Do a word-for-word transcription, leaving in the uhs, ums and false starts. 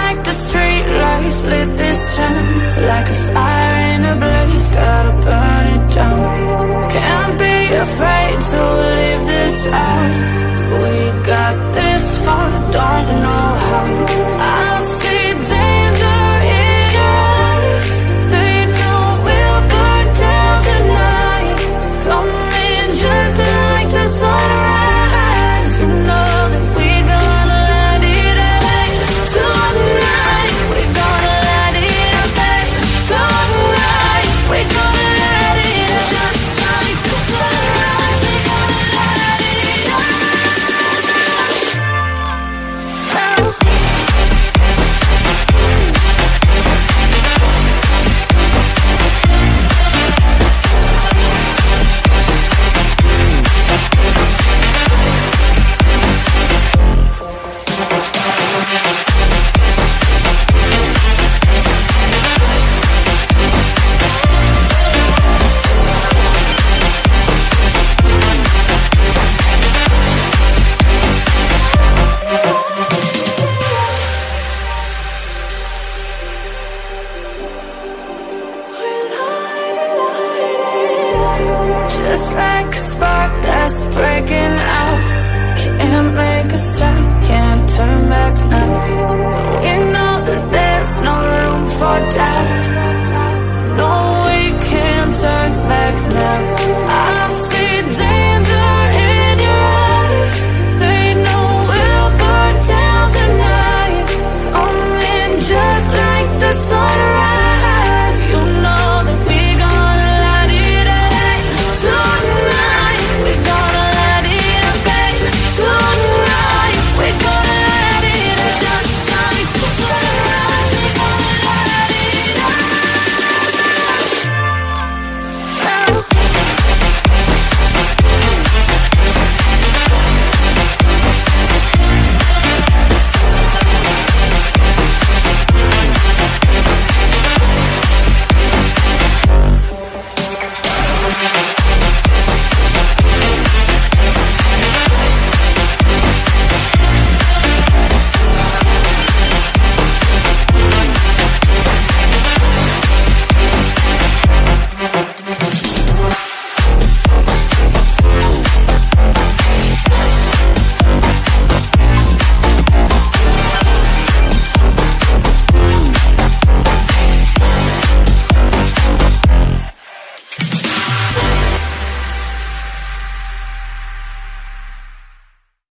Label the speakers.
Speaker 1: like the street lights lit this town, like a fire in a blaze, gotta burn it down. Can't be afraid to leave this out. We got this far, don't know how. I see danger in your eyes. They know we'll burn down the night. Coming just like the sunrise. You know that we gonna let it out. Tonight, we gonna let it out. Tonight, we gonna let it out. Just like the sunrise, we gonna let it out. Just like a spark that's breaking out. Can't make a stop, can't turn back now. We know that there's no room for doubt.